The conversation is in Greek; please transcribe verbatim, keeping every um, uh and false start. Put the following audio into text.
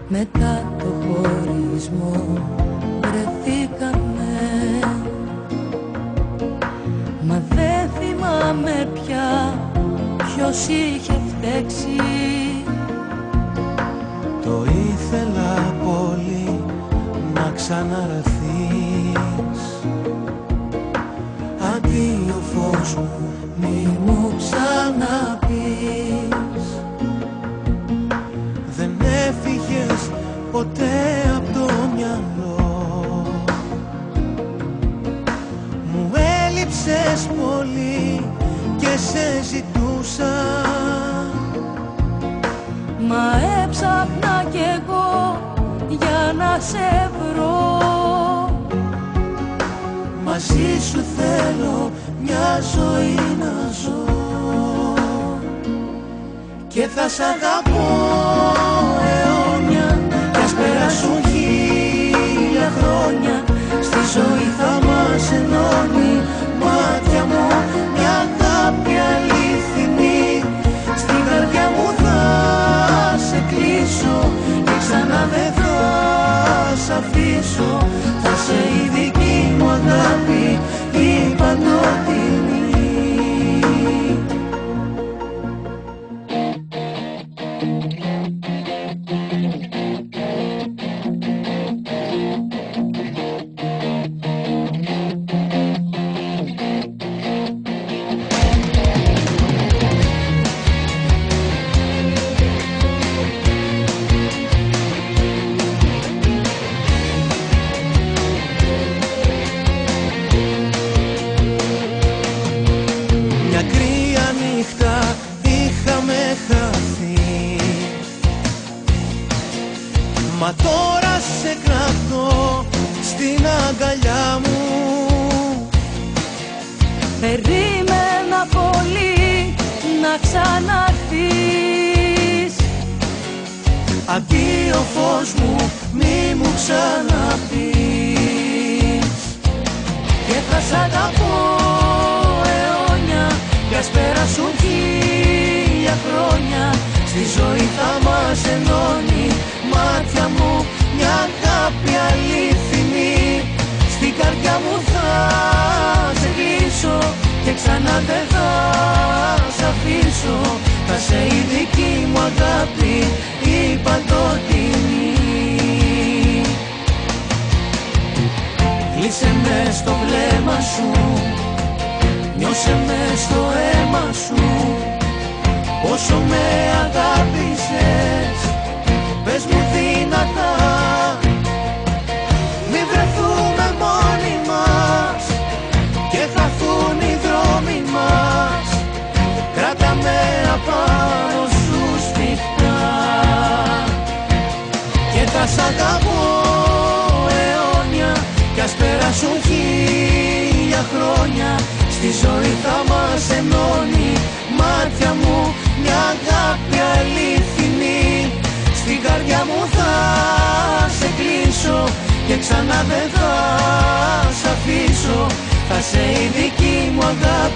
μετά το χωρισμό βρεθήκαμε. Μα δεν θυμάμαι πια ποιος είχε φταίξει. Το ήθελα πολύ να ξαναραθείς. Αντίο φως μου, μη μου ξαναπείς. δεν έφυγες ποτέ απ' το μυαλό μου. Έλειψες πολύ και σε ζητούσα. Μα έψαχνα κι εγώ για να σε βρω. Μαζί σου θέλω μια ζωή να ζω και θα σ' αγαπώ αιώνια κι ας περάσουν χίλια χρόνια. Στη ζωή θα μας ενώνει, μάτια μου, μια αγάπη αληθινή. Στην καρδιά μου θα σε κλείσω και ξανά δεν θα σ' αφήσω. Θα σε η δική μου αγάπη, η παντοτινή. Μα τώρα σε κρατώ στην αγκαλιά μου. Περίμενα πολύ να ξαναρθείς. Αντίο φως μου, μη μου ξαναπείς. Και θα σ' αγαπώ αιώνια κι ας περάσουν χίλια χρόνια. Στη ζωή θα μας ενώνει, μάτια μου, μια αγάπη αληθινή. Στην καρδιά μου θα σε κλείσω και ξανά δεν θα σ' αφήσω. Θα σε η δική μου αγάπη, η παντοτινή. Κλείσε με στο βλέμμα σου, νιώσε με στο αίμα σου. Όσο με αγάπησες, πες μου δυνατά. Μη βρεθούμε μόνοι μας και χαθούν οι δρόμοι μας. Κράτα με απάνω σου σφιχτά και θα σ' αγαπώ αιώνια κι ας περάσουν χίλια χρόνια. Στη ζωή θα μας ενώνει, μάτια μου, μια αγάπη αληθινή. Στην καρδιά μου θα σε κλείσω και ξανά δεν θα σ' αφήσω. Θα σε η δική μου αγάπη,